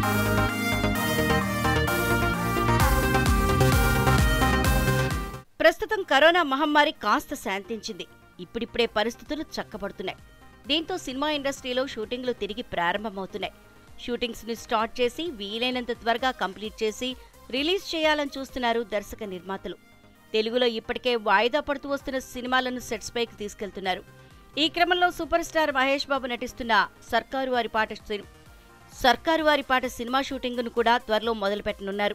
ప్రస్తుతం కరోనా మహమ్మారి కాస్త శాంతించింది. ఇప్పుడిప్పుడే పరిస్థితులు చక్కబడుతున్నాయి. దీంతో సినిమా ఇండస్ట్రీలో షూటింగ్లు తిరిగి ప్రారంభమవుతున్నాయి. షూటింగ్స్ ని స్టార్ట్ చేసి వీలైనంత త్వరగా కంప్లీట్ చేసి రిలీజ్ చేయాలని చూస్తున్నారు దర్శక నిర్మాతలు. తెలుగులో ఇప్పటికే వాయిదా పడుతూ వస్తున్న సినిమాలను సెట్స్ పైకి తీసుకెళ్తున్నారు. ఈ క్రమంలో సూపర్ స్టార్ మహేష్ బాబు నటిస్తున్న సర్కారు వారి పాట సినిమా షూటింగ్ను కూడా త్వరలో మొదలుపెట్టనున్నారు.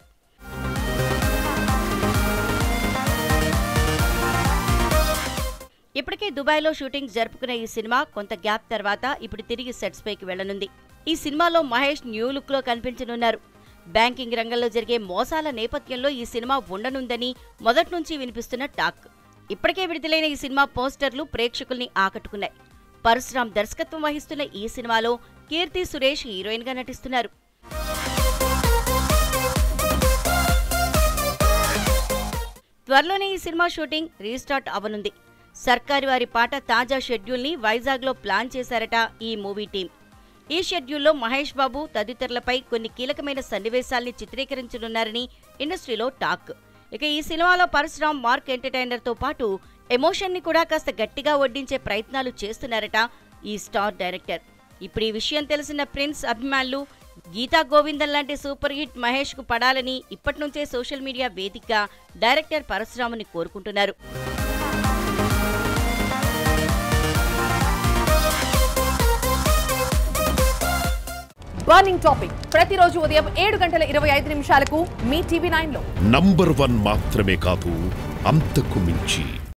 ఇప్పటికే దుబాయ్లో షూటింగ్ జరుపుకున్న ఈ సినిమా కొంత గ్యాప్ తర్వాత ఇప్పుడు తిరిగి సెట్స్ పైకి వెళ్లనుంది. ఈ సినిమాలో మహేష్ న్యూ లుక్ లో కనిపించనున్నారు. బ్యాంకింగ్ రంగంలో జరిగే మోసాల నేపథ్యంలో ఈ సినిమా ఉండనుందని మొదటి నుంచి వినిపిస్తున్న టాక్. ఇప్పటికే విడుదలైన ఈ సినిమా పోస్టర్లు ప్రేక్షకుల్ని ఆకట్టుకున్నాయి. పరశురామ్ దర్శకత్వం వహిస్తున్న ఈ సినిమాలో కీర్తి సురేష్ హీరోయిన్ గా నటిస్తున్నారు. త్వరలోనే ఈ సినిమా షూటింగ్ రీస్టార్ట్ అవనుంది. సర్కారు వారి పాట తాజా షెడ్యూల్ని వైజాగ్లో ప్లాన్ చేశారట ఈ మూవీ టీం. ఈ షెడ్యూల్లో మహేష్ బాబు తదితరులపై కొన్ని కీలకమైన సన్నివేశాల్ని చిత్రీకరించనున్నారని ఇండస్ట్రీలో టాక్. ఇక ఈ సినిమాలో పరశురామ్ మార్క్ ఎంటర్టైనర్తో పాటు ఎమోషన్ని కూడా కాస్త గట్టిగా వడ్డించే ప్రయత్నాలు చేస్తున్నారట ఈ స్టార్ డైరెక్టర్. ఇప్పుడు ఈ విషయం తెలిసిన ప్రిన్స్ అభిమానులు గీతా గోవిందం లాంటి సూపర్ హిట్ మహేష్ కు పడాలని ఇప్పటినుంచే సోషల్ మీడియా వేదికగా డైరెక్టర్ పరశురాముని కోరుకుంటున్నారు. బర్నింగ్ టాపిక్ ప్రతిరోజు ఉదయం 7:25 మీ TV9 లో నంబర్ 1 మాత్రమే కాదు, అంతకు మించి.